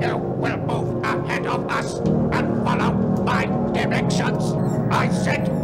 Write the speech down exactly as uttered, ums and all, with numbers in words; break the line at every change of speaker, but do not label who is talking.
You will move ahead of us and follow my directions. I said